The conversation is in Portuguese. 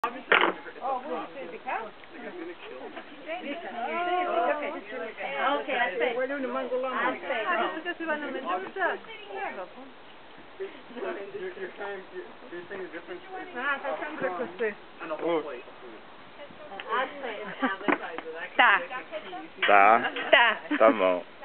Ok, aspetta. Aspetta, si vanno a mangiare. You're saying the difference is... Ah, fa sempre così. Tá. Tá. Tá. Tá bom.